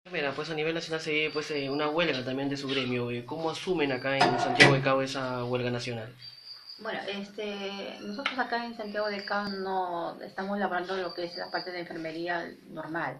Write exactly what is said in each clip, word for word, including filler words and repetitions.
Mira, pues a nivel nacional se ve pues eh, una huelga también de su gremio. eh, ¿Cómo asumen acá en Santiago de Cabo esa huelga nacional? Bueno, este, nosotros acá en Santiago de Cabo no estamos laborando lo que es la parte de enfermería normal.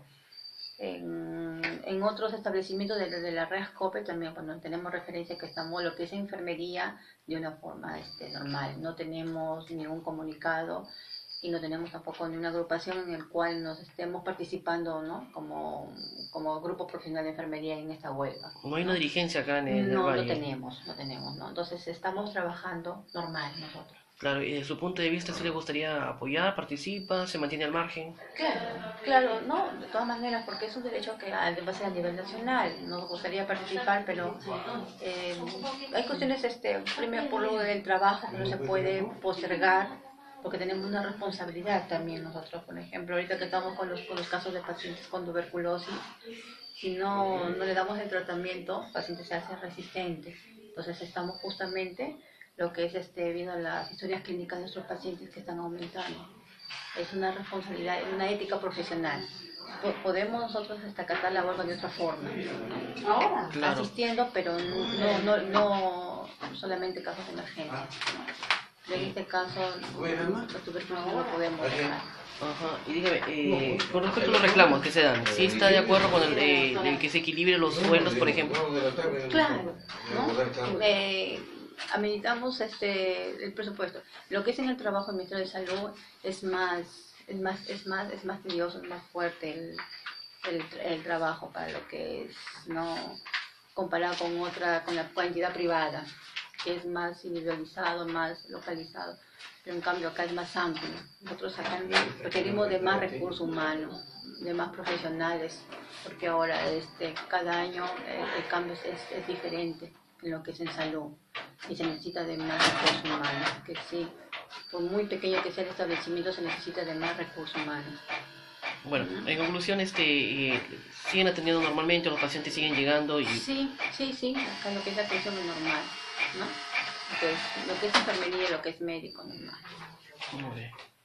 En, en otros establecimientos de, de la red Ascope también, cuando tenemos referencia que estamos lo que es enfermería de una forma este, normal. No tenemos ningún comunicado y no tenemos tampoco ni una agrupación en el cual nos estemos participando, ¿no? Como, como grupo profesional de enfermería en esta huelga, No hay una ¿no? dirigencia acá en el, en el No, no valle. tenemos, no tenemos, ¿no? Entonces estamos trabajando normal nosotros. Claro, y desde su punto de vista, ¿sí le gustaría apoyar, participa, se mantiene al margen? Claro, claro, no, de todas maneras, porque es un derecho que a- va a ser a nivel nacional. Nos gustaría participar, pero eh, hay cuestiones, este, primero por lo del trabajo que no se puede postergar, porque tenemos una responsabilidad también nosotros. Por ejemplo, ahorita que estamos con los, con los casos de pacientes con tuberculosis, si no, no le damos el tratamiento, el paciente se hace resistente. Entonces estamos justamente lo que es este, viendo las historias clínicas de nuestros pacientes que están aumentando. Es una responsabilidad, una ética profesional. Podemos nosotros hasta acatar la huelga de otra forma, ¿no? Claro. Asistiendo, pero no, no, no solamente casos de emergencia. ¿No? En este caso, los tuberculosis no lo podemos dejar. Ajá, y dígame, eh, con respecto a los reclamos que se dan, ¿sí está de acuerdo con el, eh, el que se equilibre los sueldos, por ejemplo? Claro, ¿no? Eh, ameritamos este el presupuesto. Lo que es en el trabajo del Ministerio de Salud es más, es más, es más, es más tedioso, es más fuerte el, el, el trabajo para lo que es, no comparado con otra, con la entidad privada, que es más individualizado, más localizado. Pero en cambio acá es más amplio. Nosotros acá requerimos de más recursos humanos, de más profesionales, porque ahora este, cada año eh, el cambio es, es, es diferente en lo que es en salud y se necesita de más recursos humanos, que sí, por muy pequeño que sea el establecimiento se necesita de más recursos humanos. Bueno, en conclusión, este, eh, siguen atendiendo normalmente, los pacientes siguen llegando y... Sí, sí, sí, acá lo que es la atención es normal, ¿no? Lo que es, lo que es enfermería y lo que es médico normal. Muy bien.